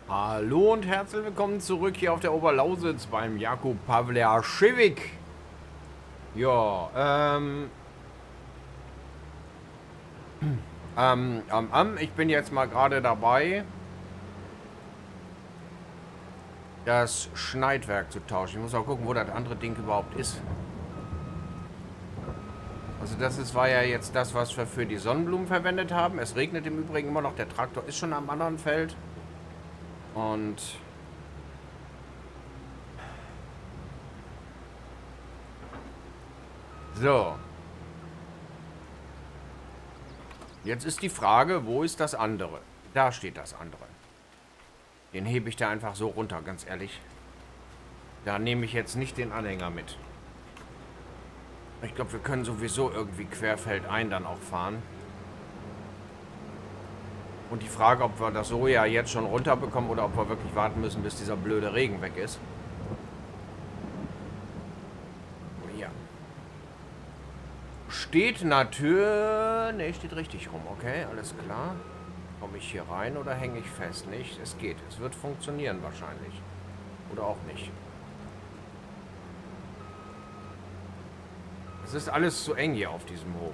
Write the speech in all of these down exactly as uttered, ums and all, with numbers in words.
Hallo und herzlich willkommen zurück hier auf der Oberlausitz beim Jakub Pawliaschewik. Ja, ähm, ähm, ähm, ähm, ich bin jetzt mal gerade dabei, das Schneidwerk zu tauschen. Ich muss auch gucken, wo das andere Ding überhaupt ist. Also das ist, war ja jetzt das, was wir für die Sonnenblumen verwendet haben. Es regnet im Übrigen immer noch, der Traktor ist schon am anderen Feld. Und so. Jetzt ist die Frage, wo ist das andere? Da steht das andere. Den hebe ich da einfach so runter, ganz ehrlich. Da nehme ich jetzt nicht den Anhänger mit. Ich glaube, wir können sowieso irgendwie querfeldein dann auch fahren. Und die Frage, ob wir das Soja jetzt schon runterbekommen oder ob wir wirklich warten müssen, bis dieser blöde Regen weg ist. Ja. Steht natürlich... Ne, steht richtig rum. Okay, alles klar. Komme ich hier rein oder hänge ich fest? Nicht. Es geht. Es wird funktionieren wahrscheinlich. Oder auch nicht. Es ist alles zu eng hier auf diesem Hof.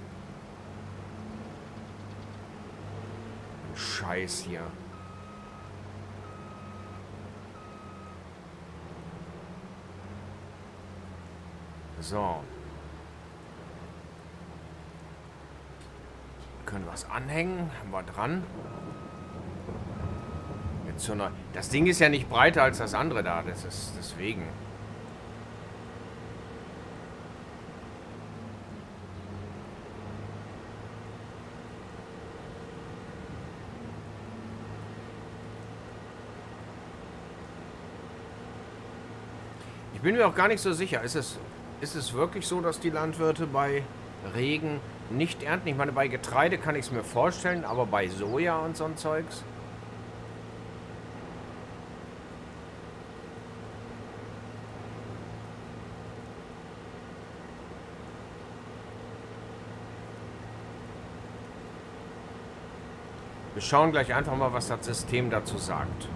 Scheiß hier. So. Können wir es anhängen? Haben wir dran. Jetzt so eine, das Ding ist ja nicht breiter als das andere da. Das ist deswegen. Ich bin mir auch gar nicht so sicher. Ist es, ist es wirklich so, dass die Landwirte bei Regen nicht ernten? Ich meine, bei Getreide kann ich es mir vorstellen, aber bei Soja und so ein Zeugs? Wir schauen gleich einfach mal, was das System dazu sagt.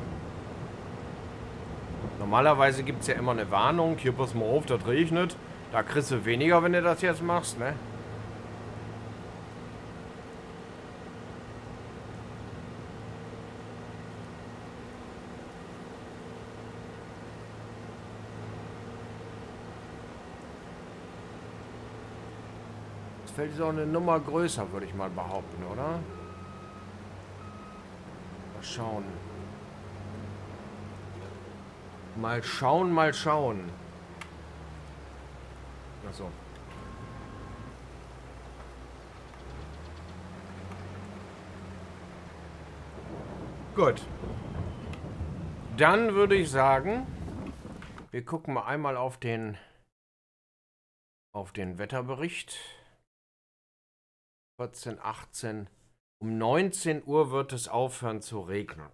Normalerweise gibt es ja immer eine Warnung. Hier, pass mal auf, das regnet. Da kriegst du weniger, wenn du das jetzt machst, ne? Das Feld ist auch eine Nummer größer, würde ich mal behaupten, oder? Mal schauen. Mal schauen, mal schauen. Achso. Gut. Dann würde ich sagen, wir gucken mal einmal auf den auf den Wetterbericht. vierzehn, achtzehn. Um neunzehn Uhr wird es aufhören zu regnen.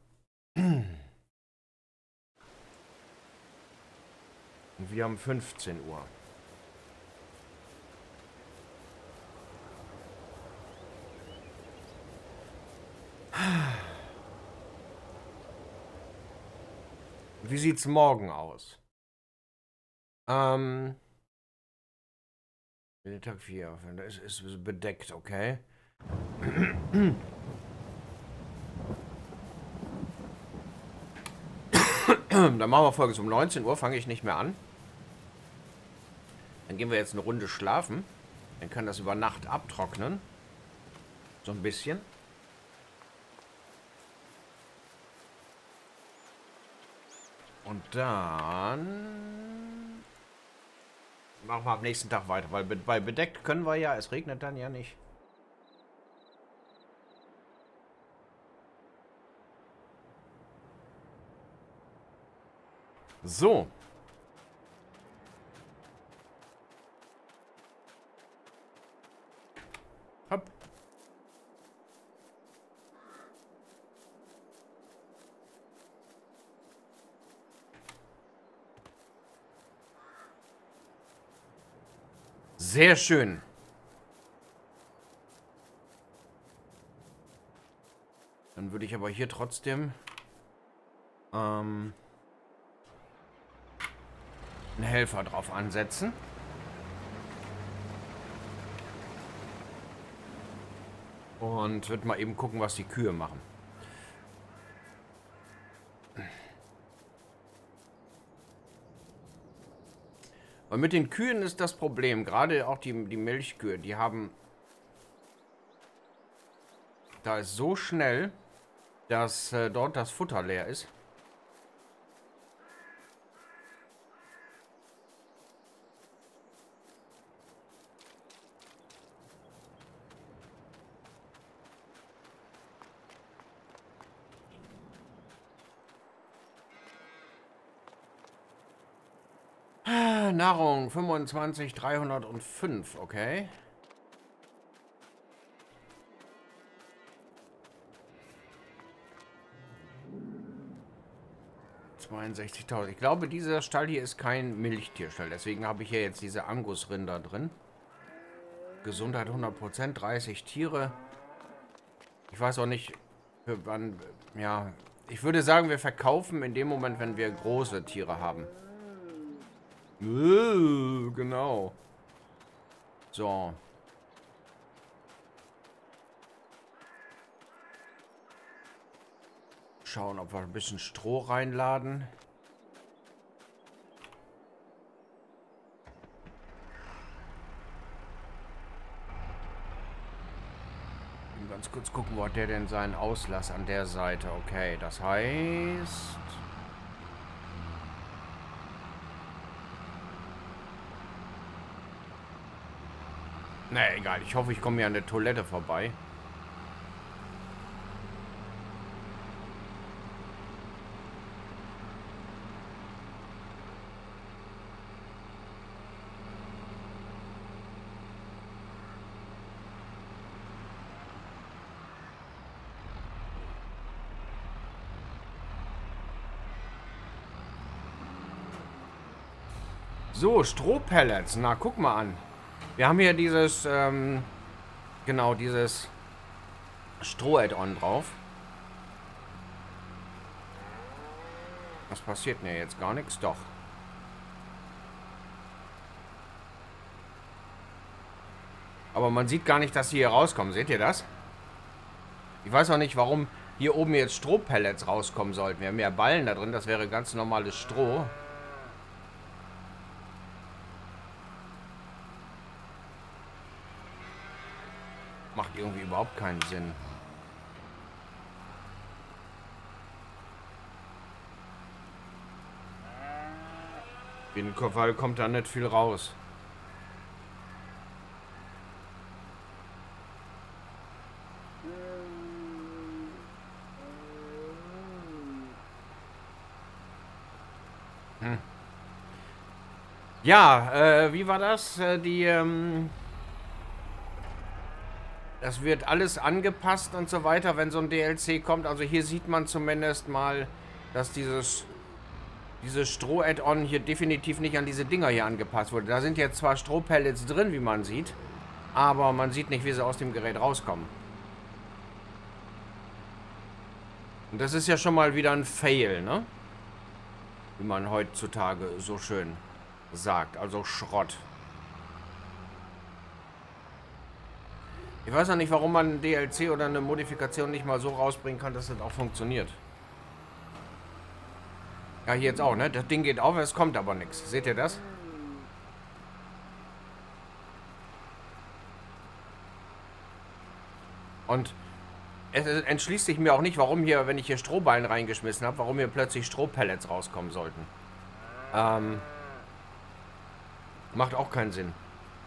Und wir haben fünfzehn Uhr. Wie sieht's morgen aus? Ähm. Tag vier. Es ist bedeckt, okay. Dann machen wir Folgendes. Um neunzehn Uhr fange ich nicht mehr an. Dann gehen wir jetzt eine Runde schlafen. Dann kann das über Nacht abtrocknen. So ein bisschen. Und dann machen wir am nächsten Tag weiter. Weil bei bedeckt können wir ja. Es regnet dann ja nicht. So. Hopp. Sehr schön. Dann würde ich aber hier trotzdem ähm, einen Helfer drauf ansetzen. Und wird mal eben gucken, was die Kühe machen. Und mit den Kühen ist das Problem, gerade auch die, die Milchkühe, die haben... Da ist so schnell, dass äh, dort das Futter leer ist. Nahrung fünfundzwanzig, dreihundertfünf, okay. zweiundsechzigtausend. Ich glaube, dieser Stall hier ist kein Milchtierstall. Deswegen habe ich hier jetzt diese Angusrinder drin. Gesundheit hundert Prozent, dreißig Tiere. Ich weiß auch nicht, für wann... Ja, ich würde sagen, wir verkaufen in dem Moment, wenn wir große Tiere haben. Uh, genau. So. Schauen, ob wir ein bisschen Stroh reinladen. Ganz kurz gucken, wo hat der denn seinen Auslass an der Seite? Okay, das heißt... Ne, egal. Ich hoffe, ich komme hier an der Toilette vorbei. So, Strohpellets. Na, guck mal an. Wir haben hier dieses, ähm, genau, dieses Stroh-Add-on drauf. Was passiert denn hier jetzt? Gar nichts? Doch. Aber man sieht gar nicht, dass sie hier rauskommen. Seht ihr das? Ich weiß auch nicht, warum hier oben jetzt Strohpellets rauskommen sollten. Wir haben ja Ballen da drin. Das wäre ganz normales Stroh. Macht irgendwie überhaupt keinen Sinn. Auf jeden Fall kommt da nicht viel raus. Hm. Ja, äh, wie war das? Äh, die, ähm... Das wird alles angepasst und so weiter, wenn so ein D L C kommt. Also hier sieht man zumindest mal, dass dieses, dieses Stroh-Add-on hier definitiv nicht an diese Dinger hier angepasst wurde. Da sind jetzt zwar Strohpellets drin, wie man sieht, aber man sieht nicht, wie sie aus dem Gerät rauskommen. Und das ist ja schon mal wieder ein Fail, ne? Wie man heutzutage so schön sagt. Also Schrott. Ich weiß auch nicht, warum man ein D L C oder eine Modifikation nicht mal so rausbringen kann, dass das auch funktioniert. Ja, hier jetzt auch, ne? Das Ding geht auf, es kommt aber nichts. Seht ihr das? Und es entschließt sich mir auch nicht, warum hier, wenn ich hier Strohballen reingeschmissen habe, warum hier plötzlich Strohpellets rauskommen sollten. Ähm, macht auch keinen Sinn.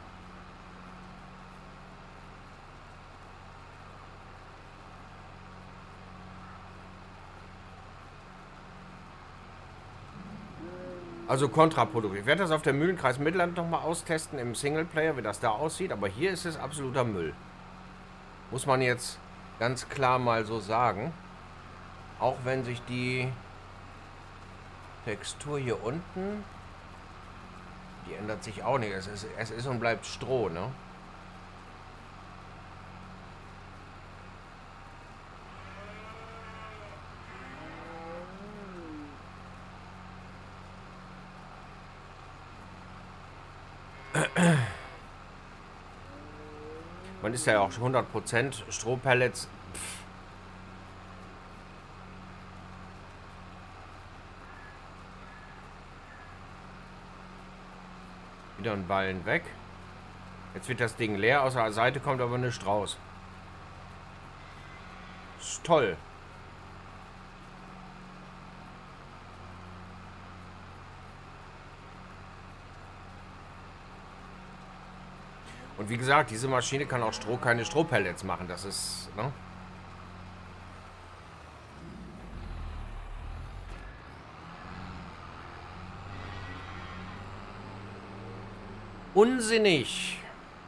Also kontraproduktiv. Ich werde das auf der Mühlenkreis Mittelland nochmal austesten im Singleplayer, wie das da aussieht. Aber hier ist es absoluter Müll. Muss man jetzt ganz klar mal so sagen. Auch wenn sich die Textur hier unten, die ändert sich auch nicht. Es ist, es ist und bleibt Stroh, ne? Man ist ja auch hundert Prozent Strohpellets. Pff. Wieder ein Ballen weg. Jetzt wird das Ding leer. Aus der Seite kommt aber nichts raus. Ist toll. Und wie gesagt, diese Maschine kann auch Stroh, keine Strohpellets machen. Das ist, ne? Unsinnig.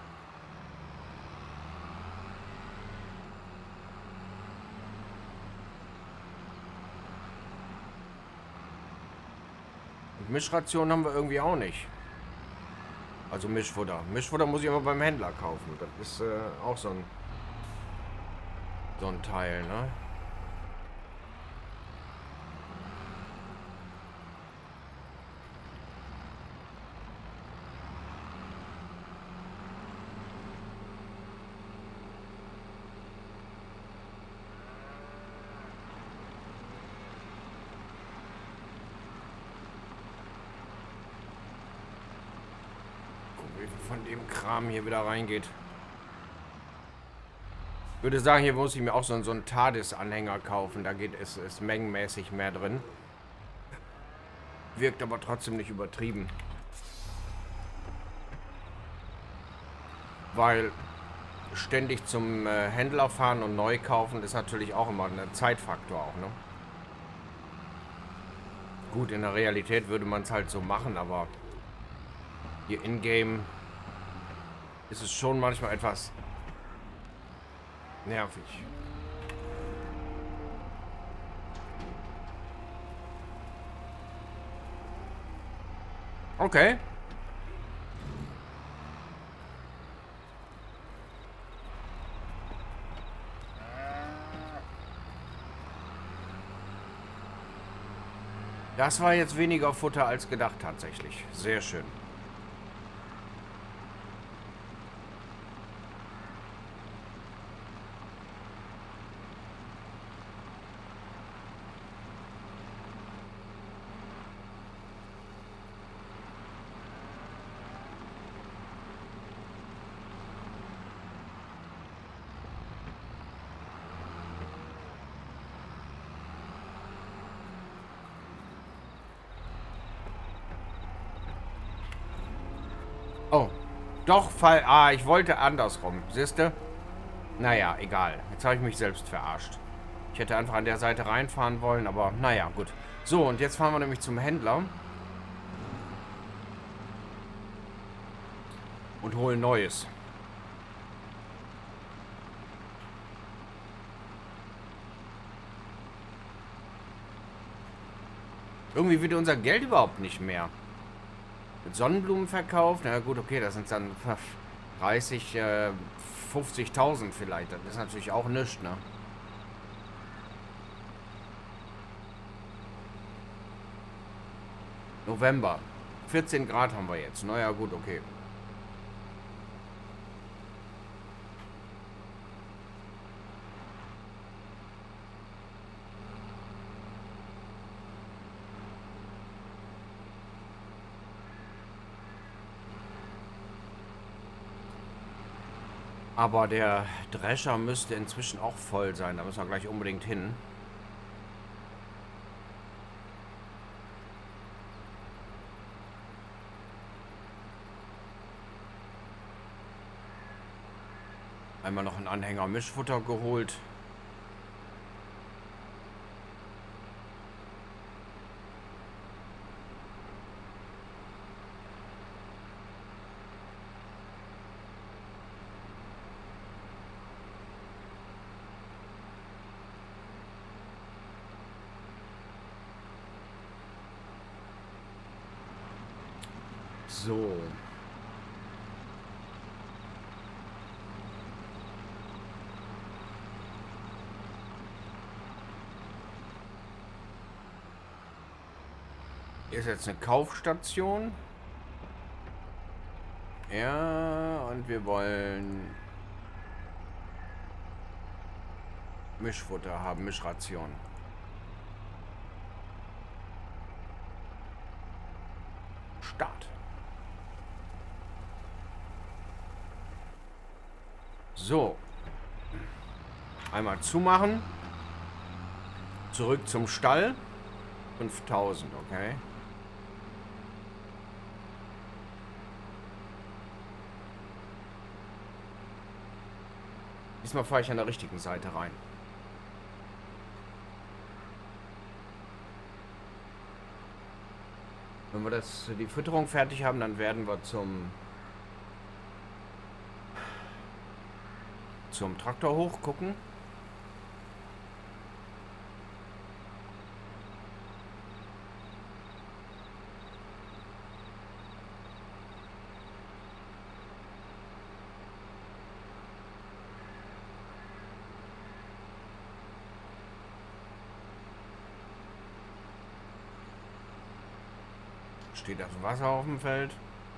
Und Mischration haben wir irgendwie auch nicht. Also Mischfutter. Mischfutter muss ich aber beim Händler kaufen. Das ist äh, auch so ein, so ein Teil, ne? Von dem Kram hier wieder reingeht. Ich würde sagen, hier muss ich mir auch so, so einen TARDIS-Anhänger kaufen. Da geht es ist mengenmäßig mehr drin. Wirkt aber trotzdem nicht übertrieben. Weil ständig zum äh, Händler fahren und neu kaufen ist natürlich auch immer ein Zeitfaktor auch, ne? Gut, in der Realität würde man es halt so machen, aber hier in-game ist es schon manchmal etwas nervig. Okay. Das war jetzt weniger Futter als gedacht tatsächlich. Sehr schön. Oh, doch, Fall. Ah, ich wollte andersrum. Siehste? Naja, egal. Jetzt habe ich mich selbst verarscht. Ich hätte einfach an der Seite reinfahren wollen, aber naja, gut. So, und jetzt fahren wir nämlich zum Händler. Und holen Neues. Irgendwie wird unser Geld überhaupt nicht mehr. Mit Sonnenblumen verkauft, na gut, okay, das sind dann dreißig, äh, fünfzigtausend vielleicht. Das ist natürlich auch nichts, ne? November. vierzehn Grad haben wir jetzt. Naja, gut, okay. Aber der Drescher müsste inzwischen auch voll sein. Da müssen wir gleich unbedingt hin. Einmal noch einen Anhänger Mischfutter geholt. So. Hier ist jetzt eine Kaufstation. Ja, und wir wollen Mischfutter haben, Mischration. Start. So. Einmal zumachen. Zurück zum Stall. fünftausend, okay. Diesmal fahre ich an der richtigen Seite rein. Wenn wir das, die Fütterung fertig haben, dann werden wir zum zum Traktor hoch gucken. Steht das Wasser auf dem Feld?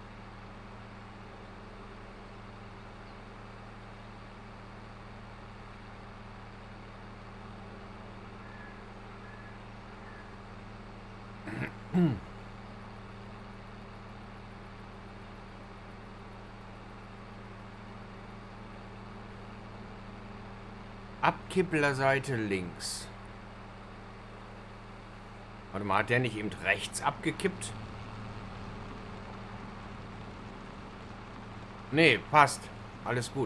Abkipplerseite links. Warte mal, hat der nicht eben rechts abgekippt? Nee, passt. Alles gut.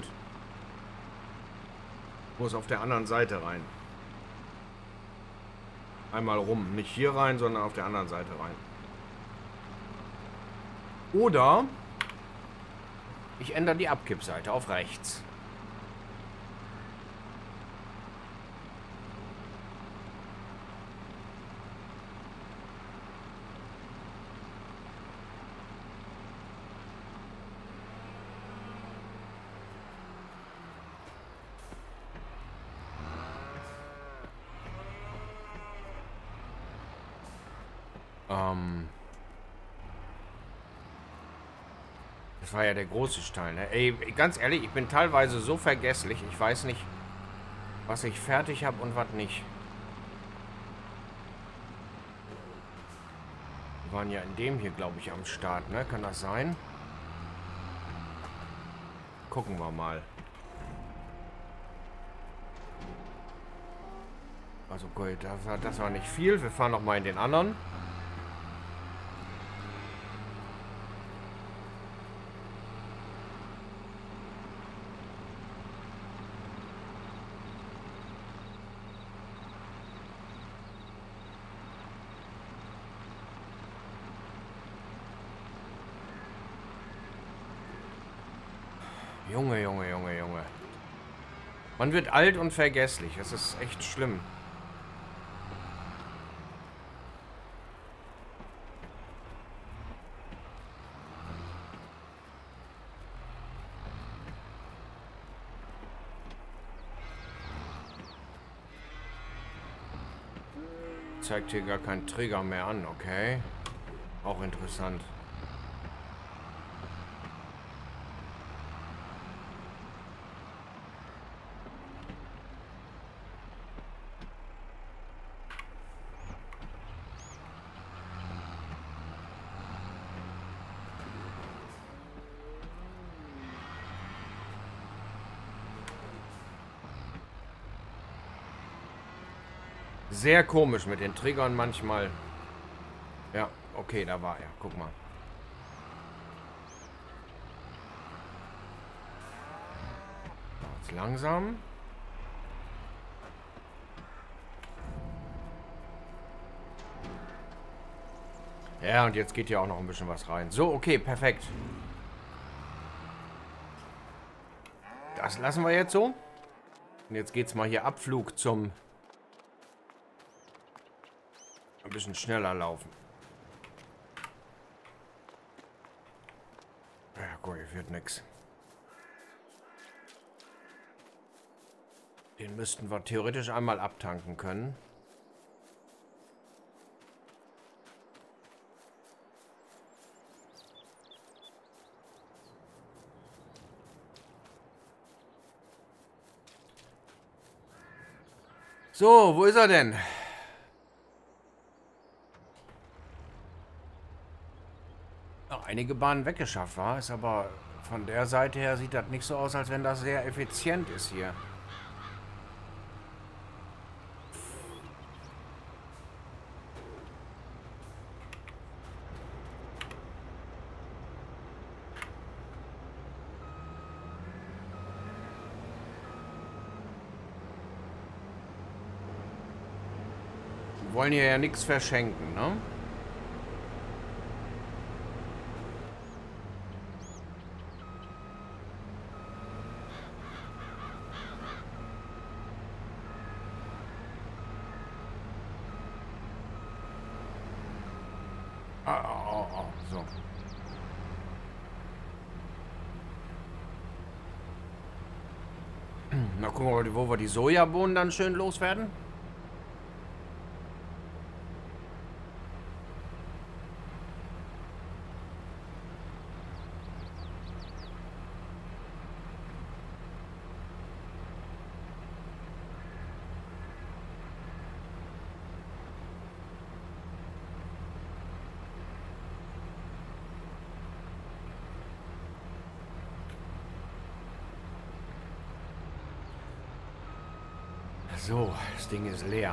Muss auf der anderen Seite rein. Einmal rum. Nicht hier rein, sondern auf der anderen Seite rein. Oder ich ändere die Abkippseite auf rechts. Ähm... Das war ja der große Stein, ne? Ey, ganz ehrlich, ich bin teilweise so vergesslich. Ich weiß nicht, was ich fertig habe und was nicht. Wir waren ja in dem hier, glaube ich, am Start, ne? Kann das sein? Gucken wir mal. Also gut, das war, das war nicht viel. Wir fahren noch mal in den anderen. Junge, Junge, Junge, Junge. Man wird alt und vergesslich. Das ist echt schlimm. Zeigt hier gar keinen Trigger mehr an, okay. Auch interessant. Sehr komisch mit den Triggern manchmal. Ja, okay, da war er. Guck mal. Jetzt langsam. Ja, und jetzt geht ja auch noch ein bisschen was rein. So, okay, perfekt. Das lassen wir jetzt so. Und jetzt geht's mal hier Abflug zum... Ein bisschen schneller laufen. Ja, gut, hier wird nix. Den müssten wir theoretisch einmal abtanken können. So, wo ist er denn? Noch einige Bahnen weggeschafft war, ist aber von der Seite her sieht das nicht so aus, als wenn das sehr effizient ist hier. Wir wollen hier ja nichts verschenken, ne? Ah, oh, oh, so. Na, gucken wir mal, wo wir die Sojabohnen dann schön loswerden. So, das Ding ist leer.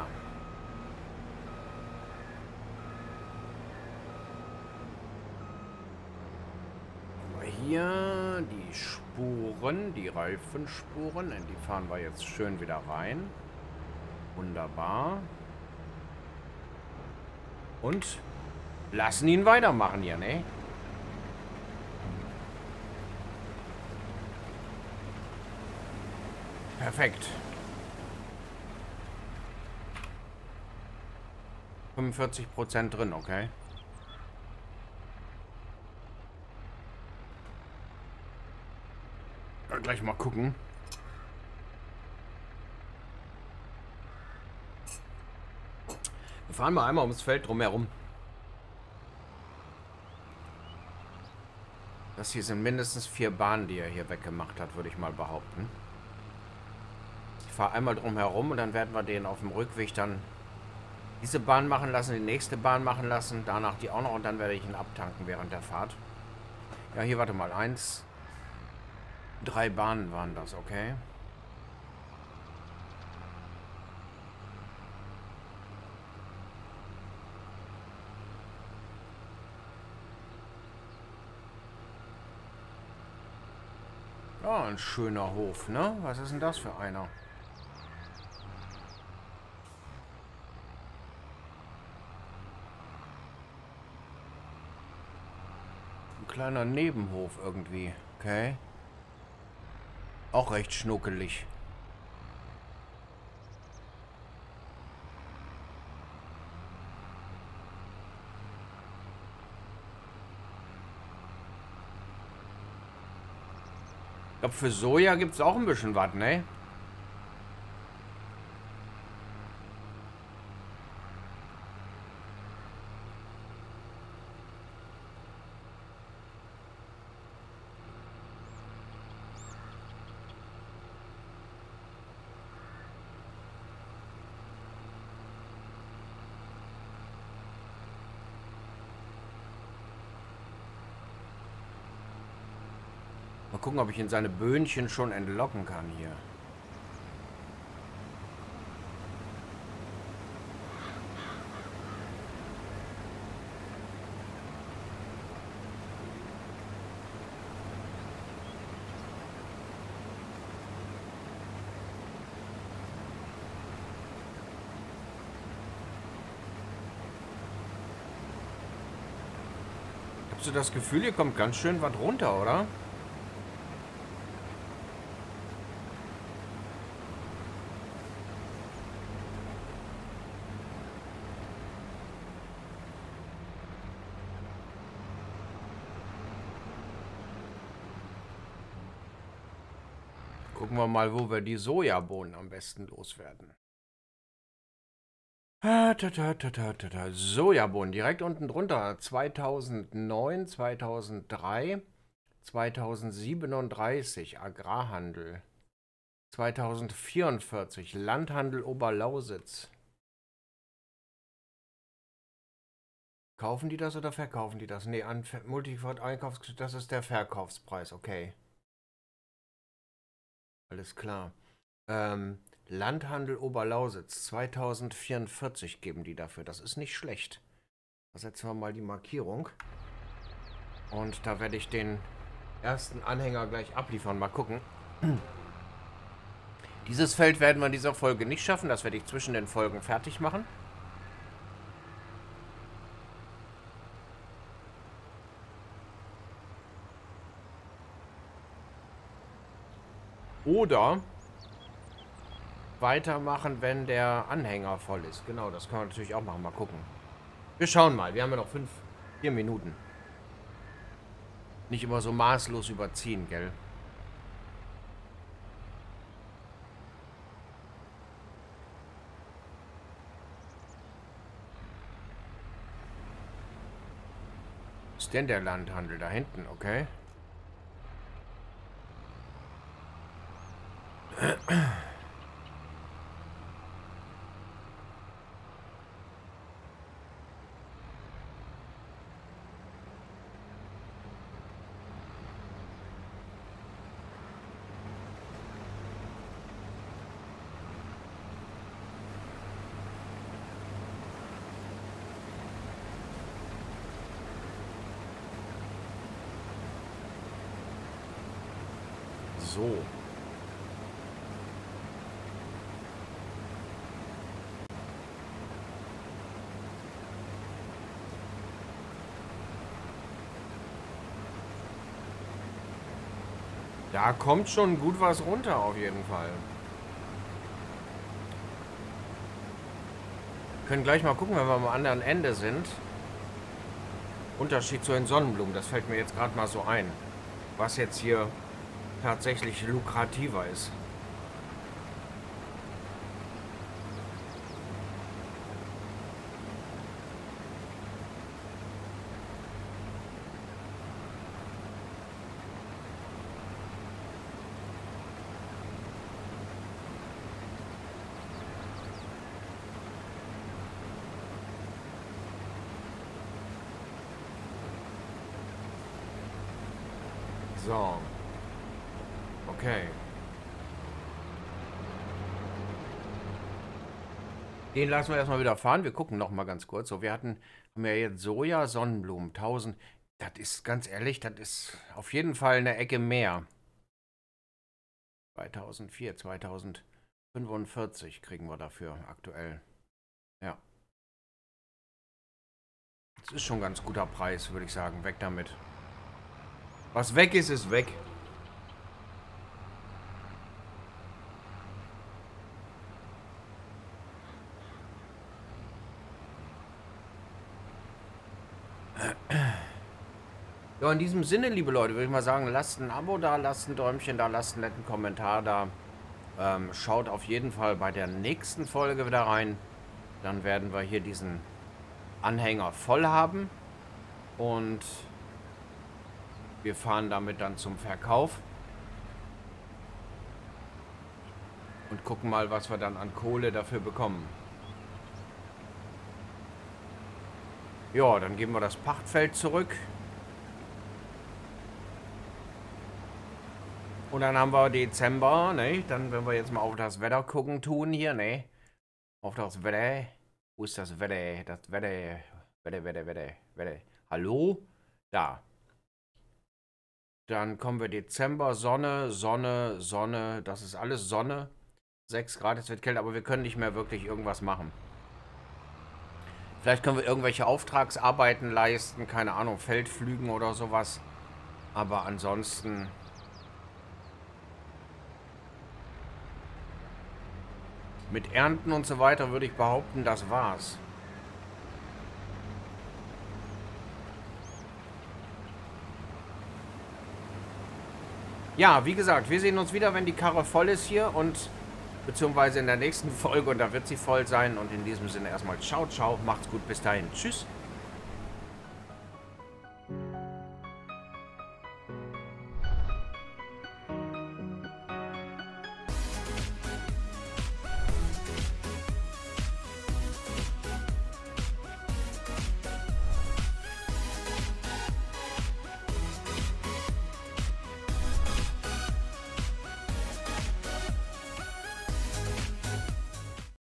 Aber hier die Spuren, die Reifenspuren, in die fahren wir jetzt schön wieder rein. Wunderbar. Und lassen ihn weitermachen hier, ne? Perfekt. fünfundvierzig Prozent drin, okay. Kann gleich mal gucken. Wir fahren mal einmal ums Feld drumherum. Das hier sind mindestens vier Bahnen, die er hier weggemacht hat, würde ich mal behaupten. Ich fahre einmal drumherum und dann werden wir den auf dem Rückweg dann diese Bahn machen lassen, die nächste Bahn machen lassen, danach die auch noch und dann werde ich ihn abtanken während der Fahrt. Ja, hier, warte mal, eins, drei Bahnen waren das, okay. Ja, ein schöner Hof, ne? Was ist denn das für einer? Kleiner Nebenhof irgendwie. Okay. Auch recht schnuckelig. Ich glaube, für Soja gibt es auch ein bisschen was, ne? Mal gucken, ob ich in seine Böhnchen schon entlocken kann hier. Hast du das Gefühl, hier kommt ganz schön was runter, oder? Gucken wir mal, wo wir die Sojabohnen am besten loswerden. Ah, ta, ta, ta, ta, ta, ta. Sojabohnen, direkt unten drunter. zweitausendneun, zweitausenddrei, zweitausendsiebenunddreißig, Agrarhandel. zweitausendvierundvierzig. Landhandel Oberlausitz. Kaufen die das oder verkaufen die das? Ne, an Multiford Einkaufs... Das ist der Verkaufspreis, okay. Alles klar. Ähm, Landhandel Oberlausitz. zweitausendvierundvierzig geben die dafür. Das ist nicht schlecht. Da setzen wir mal die Markierung. Und da werde ich den ersten Anhänger gleich abliefern. Mal gucken. Dieses Feld werden wir in dieser Folge nicht schaffen. Das werde ich zwischen den Folgen fertig machen. Oder weitermachen, wenn der Anhänger voll ist. Genau, das können wir natürlich auch machen. Mal gucken. Wir schauen mal. Wir haben ja noch fünf, vier Minuten. Nicht immer so maßlos überziehen, gell? Was ist denn der Landhandel? Da hinten, okay. So. Da kommt schon gut was runter auf jeden Fall. Wir können gleich mal gucken, wenn wir am anderen Ende sind. Unterschied zu den Sonnenblumen, das fällt mir jetzt gerade mal so ein. Was jetzt hier tatsächlich lukrativer ist. So. Okay. Den lassen wir erstmal wieder fahren. Wir gucken noch mal ganz kurz. So, wir hatten haben ja jetzt Soja, Sonnenblumen, tausend. Das ist ganz ehrlich, das ist auf jeden Fall eine Ecke mehr. zweitausendvier, zweitausendfünfundvierzig kriegen wir dafür aktuell. Ja. Das ist schon ein ganz guter Preis, würde ich sagen. Weg damit. Was weg ist, ist weg. Ja, in diesem Sinne, liebe Leute, würde ich mal sagen, lasst ein Abo da, lasst ein Däumchen da, lasst einen netten Kommentar da. Ähm, schaut auf jeden Fall bei der nächsten Folge wieder rein. Dann werden wir hier diesen Anhänger voll haben. Und wir fahren damit dann zum Verkauf. Und gucken mal, was wir dann an Kohle dafür bekommen. Ja, dann geben wir das Pachtfeld zurück. Und dann haben wir Dezember, ne? Dann, wenn wir jetzt mal auf das Wetter gucken tun hier, ne? Auf das Wetter. Wo ist das Wetter? Das Wetter. Wetter, Wetter, Wetter, Wetter. Hallo? Da. Dann kommen wir Dezember, Sonne, Sonne, Sonne. Das ist alles Sonne. sechs Grad, es wird kälter, aber wir können nicht mehr wirklich irgendwas machen. Vielleicht können wir irgendwelche Auftragsarbeiten leisten, keine Ahnung, Feldflügen oder sowas. Aber ansonsten... Mit Ernten und so weiter würde ich behaupten, das war's. Ja, wie gesagt, wir sehen uns wieder, wenn die Karre voll ist hier und beziehungsweise in der nächsten Folge und da wird sie voll sein. Und in diesem Sinne erstmal ciao, ciao, macht's gut, bis dahin, tschüss.